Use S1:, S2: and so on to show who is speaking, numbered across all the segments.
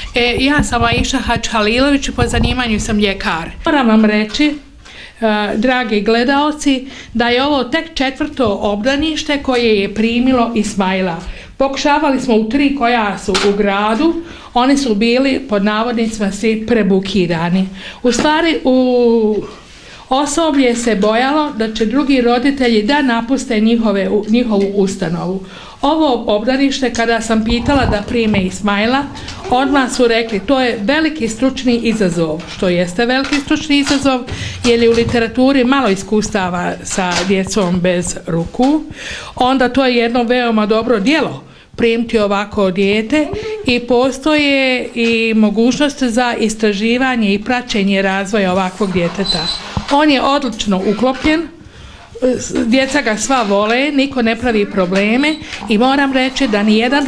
S1: Ja sam Aisha Hadžhalilović i po zanimanju sam ljekar. Moram vam reći, dragi gledaoci, da je ovo tek 4. obdanište koje je primilo Ismaila. Pokušavali smo u 3 koja su u gradu, oni su bili pod navodnicima svi prebukirani. U stvari osoblje se bojalo da će drugi roditelji da napuste njihovu ustanovu. Ovo obdanište, kada sam pitala da prime Ismaila, odmah su rekli to je veliki stručni izazov, što jeste veliki stručni izazov, jer je u literaturi malo iskustava sa djecom bez ruku, onda to je jedno veoma dobro djelo primiti ovako dijete i postoje i mogućnost za istraživanje i praćenje razvoja ovakvog djeteta. On je odlično uklopljen, djeca ga sva vole, niko ne pravi probleme i moram reći da nijedan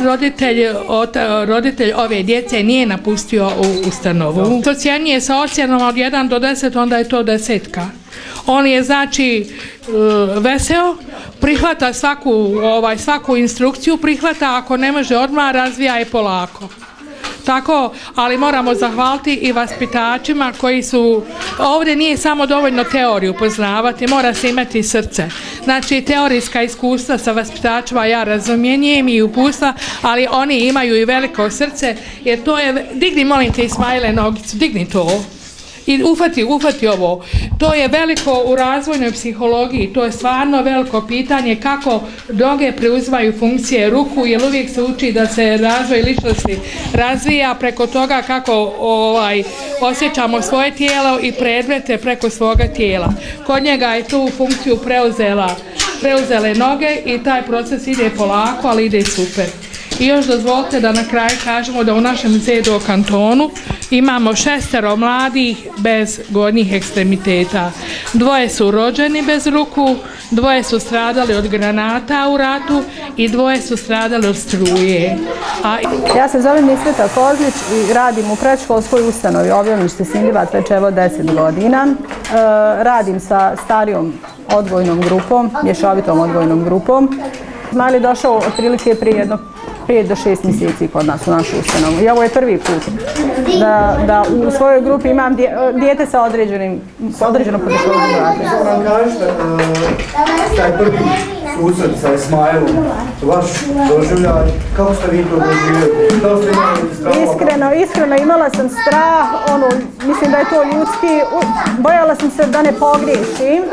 S1: roditelj ove djece nije napustio u ustanovu. Ocjenjuje sa ocjenom od 1 do 10, onda je to 10. On je znači veseo, prihvata svaku instrukciju, prihvata, ako ne može odmah, razvija je polako. Tako, ali moramo zahvaliti i vaspitačima koji su, ovdje nije samo dovoljno teoriju poznavati, mora se imati srce. Znači, teorijska iskustva sa vaspitačima ja razumijem i upustva, ali oni imaju i veliko srce, jer to je, digni molim te Ismaile nogicu, digni to. I ufati ovo. To je veliko u razvojnoj psihologiji, to je stvarno veliko pitanje kako noge preuzimaju funkcije ruku, jer uvijek se uči da se razvoj ličnosti razvija preko toga kako osjećamo svoje tijelo i predmete preko svoga tijela. Kod njega je tu funkciju preuzele noge i taj proces ide polako, ali ide super. I još dozvolite da na kraju kažemo da u našem ZDO kantonu imamo 6 mladih bez gornjih ekstremiteta. 2 su rođeni bez ruku, 2 su stradali od granata u ratu i 2 su stradali od struje.
S2: Ja se zovem Misreta Kozlić i radim u predškolskoj ustanovi Obdanište Sindibat već evo 10 godina. Radim sa starijom odgojnom grupom, mješovitom odgojnom grupom. Ismail je došao otprilike prije jedno 5 do 6 mjeseci kod nas u našu ustanovu. I ovo je prvi put da u svojoj grupi imam dijete sa određenom poteškoćom razvoja.
S3: Što nam kažete, taj prvi susret sa Ismailom, vaš doživljaj, kako ste vi to doživjeli? Da li ste imali strah?
S2: Iskreno imala sam strah, mislim da je to ljudski, bojala sam se da ne pogriješim.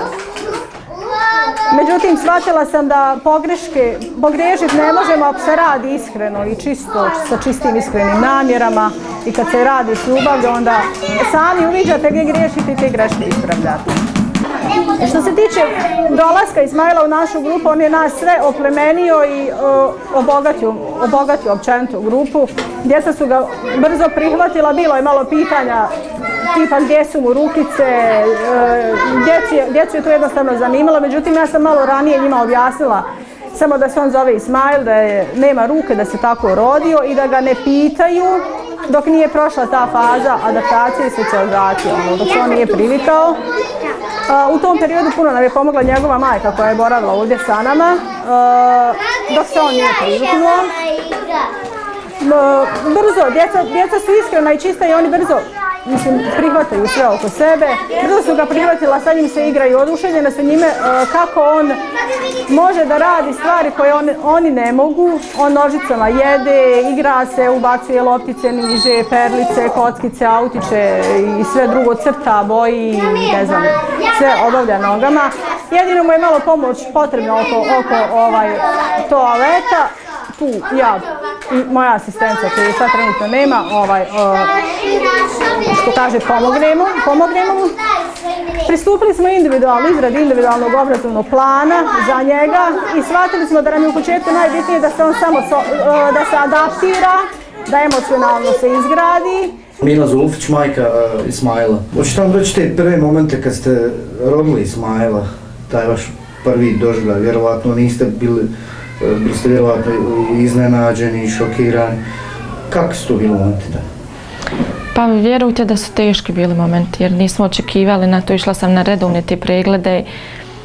S2: Međutim, shvatila sam da pogriješiti ne možemo ako se radi iskreno i čisto, sa čistim iskrenim namjerama i kad se radi s ljubavlju, onda sami uviđate gdje griješite i te greške ispravljate. Što se tiče dolaska Ismaila u našu grupu, on je nas sve oplemenio i obogatio općenito grupu. Djeca su ga brzo prihvatila, bilo je malo pitanja tipa gdje su mu rukice, djecu je to jednostavno zanimalo, međutim ja sam malo ranije njima objasnila samo da se on zove Ismail, da nema ruke, da se tako rodio i da ga ne pitaju dok nije prošla ta faza adaptacije i socijalizacije, dok se on nije privikao. U tom periodu puno nam je pomogla njegova majka koja je boravila ovdje sa nama, dok se on nije priviknuo. Brzo, djeca su iskrena i čista i oni brzo prihvataju sve oko sebe. Brzo su ga prihvatila, sa njim se igraju, oduševljena su njime kako on može da radi stvari koje oni ne mogu. On nožicama jede, igra se, ubacuje loptice, niže, perlice, kockice, autiće i sve drugo, crta, boji, ne znam, sve obavlja nogama. Jedino mu je malo pomoć potrebna oko toaleta. Tu ja i moja asistenca koju sad trenutno nema, što kaže pomognemo mu. Pristupili smo izradi individualnog obrazovnog plana za njega i shvatili smo da nam je u početku najbitnije da se on samo da se adaptira, da emocionalno se izgradi.
S3: Mila Zulfić, majka Ismaila. Hoćete nam reći te prve momente kad ste rodili Ismaila, taj vaš prvi doživljaj, vjerovatno niste bili ste vjerovatno iznenađeni i šokirani. Kako su to bili momenti?
S4: Pa vjerujte da su teški bili momenti jer nismo očekivali na to. Išla sam na redovne te preglede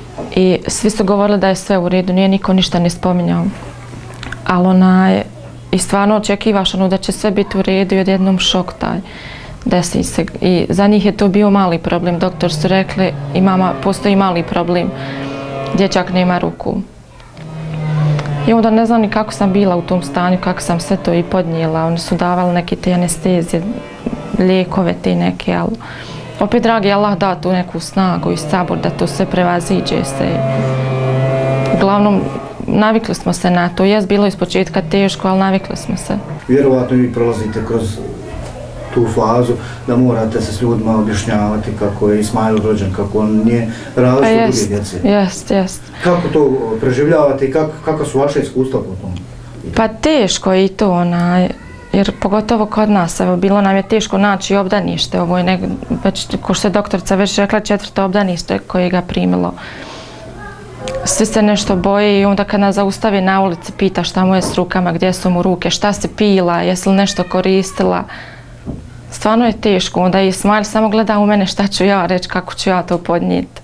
S4: i svi su govorili da je sve u redu, nije niko ništa ne spominjao. Ali I stvarno očekivaš da će sve biti u redu i odjednom šok taj desi se. I za njih je to bio mali problem. Doktor su rekli, postoji mali problem. Dječak nema ruku. I onda ne znam ni kako sam bila u tom stanju, kako sam sve to i podnijela. Oni su davali neke te anestezije, lijekove te neke, ali opet dragi Allah da tu neku snagu i sabor da to sve prevaziđe se. Uglavnom, navikli smo se na to. Jes bilo iz početka teško, ali navikli smo se.
S3: Vjerovatno vi prolazite kroz tu fazu da morate se s ljudima objašnjavati kako je Ismail rođen, kako on nije različit od druge djece.
S4: Jest.
S3: Kako to preživljavate i kakva su vaše iskustva po tom?
S4: Pa teško je i to, jer pogotovo kod nas, evo, bilo nam je teško naći obdanište. Ovo je već, ko što je doktorica već rekla, 4. obdanište koje ga primilo. Svi se nešto boje i onda kad nas zaustavi na ulici pita šta mu je s rukama, gdje su mu ruke, šta se pila, jesi li nešto koristila. Stvarno je teško, onda i Ismail samo gleda u mene šta ću ja reći, kako ću ja to podnijeti.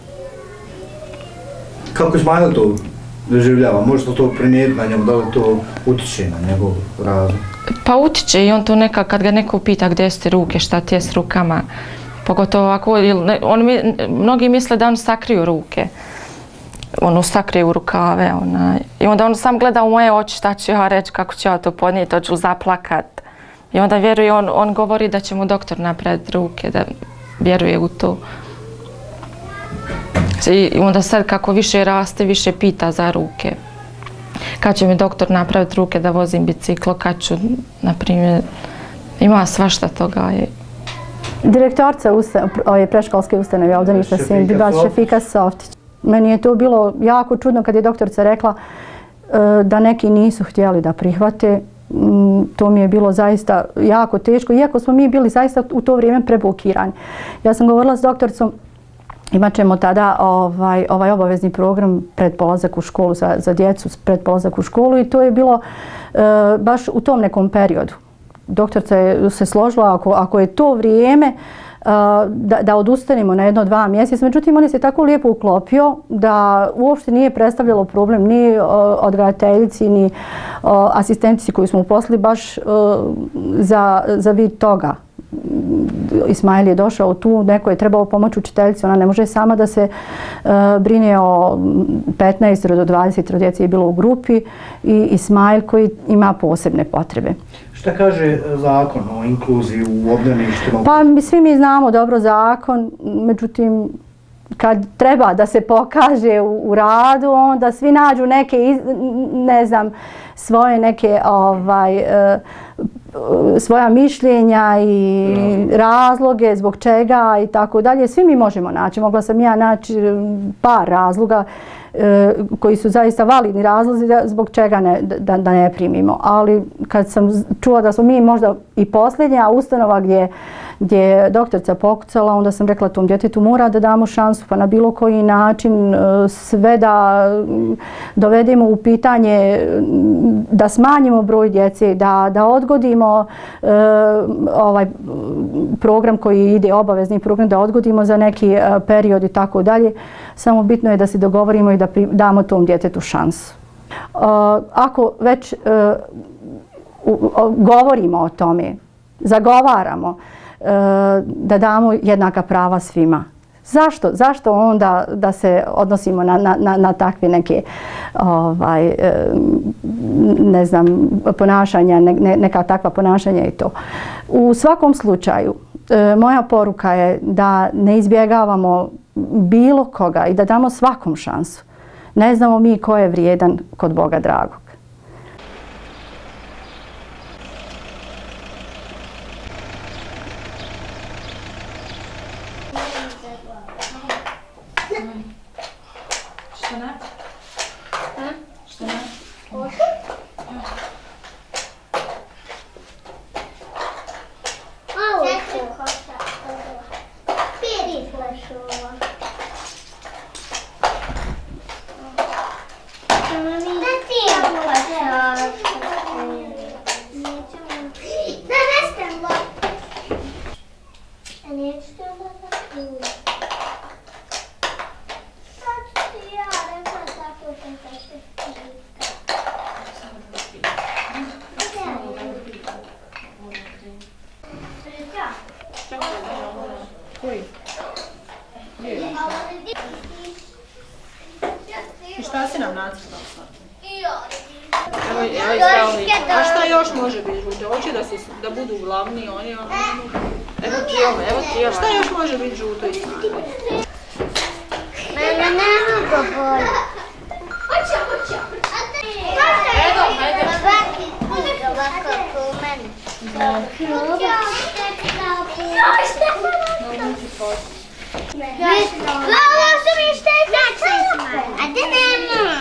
S3: Kako Ismail to doživljava? Možete to primijetiti na njemu, da li to utiče na njegov razum?
S4: Pa utiče i on to nekako, kad ga neko pita gdje su ti ruke, šta ti je s rukama, pogotovo ako, mnogi misle da on sakriju ruke. Ono sakrije u rukave i onda on sam gleda u moje oči šta ću ja reći, kako ću ja to podnijeti, hoću zaplakat. I onda vjeruje, on govori da će mu doktor napraviti ruke, da vjeruje u to. I onda sad kako više raste, više pita za ruke. Kad će mi doktor napraviti ruke da vozim biciklo, kad ću, na primjer, ima svašta toga.
S2: Direktorica predškolske ustanove obdaništa Sindibas Šefika Softić. Meni je to bilo jako čudno kad je doktorica rekla da neki nisu htjeli da prihvate. To mi je bilo zaista jako teško, iako smo mi bili zaista u to vrijeme preblokirani. Ja sam govorila s doktoricom, imat ćemo tada ovaj obavezni program pred polazak u školu za djecu, pred polazak u školu i to je bilo baš u tom nekom periodu. Doktorica je se složila ako je to vrijeme da odustanemo na 1-2 mjeseca. Međutim, on je se tako lijepo uklopio da uopšte nije predstavljalo problem ni odgajateljici, ni asistentici koju smo uposlili baš za vid toga. Ismail je došao tu, neko je trebao pomoći učiteljici, ona ne može sama da se brine o 15 do 20 djece je bilo u grupi i Ismail koji ima posebne potrebe.
S3: Šta kaže zakon o inkluziji u obdaništima?
S2: Pa svi mi znamo dobro zakon, međutim kad treba da se pokaže u radu, onda svi nađu neke, ne znam, svoje neke svoja mišljenja i razloge zbog čega i tako dalje. Svi mi možemo naći. Mogla sam ja naći par razloga koji su zaista validni razlozi zbog čega da ne primimo. Ali kad sam čula da smo mi možda i posljednja ustanova gdje je doktorica pokucala, onda sam rekla tom djetetu mora da damo šansu pa na bilo koji način sve da dovedemo u pitanje, da smanjimo broj djece, da odgodimo ovaj program koji ide, obavezni program, da odgodimo za neki period i tako dalje. Samo bitno je da se dogovorimo i da damo tom djetetu šansu. Ako već govorimo o tome, zagovaramo da damo jednaka prava svima. Zašto onda da se odnosimo na takve neke ne znam, ponašanja, neka takva ponašanja i to. U svakom slučaju, moja poruka je da ne izbjegavamo bilo koga i da damo svakom šansu. Ne znamo mi ko je vrijedan kod Boga dragog. Koji? I šta si nam nacrtao sad? Evo i sve ovi. A šta još može biti žute? Hoće da budu glavni oni. Evo ti ovo. Šta još može biti žuto i Ismail?
S5: Mene ne mogu bolje.
S2: Edo, hajde.
S5: Ovako ko mene. Ovo su mi štećače, a ti nema.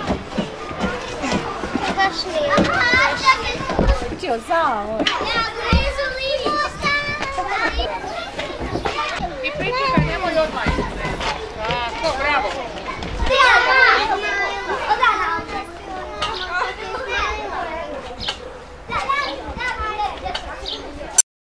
S2: Хотел за.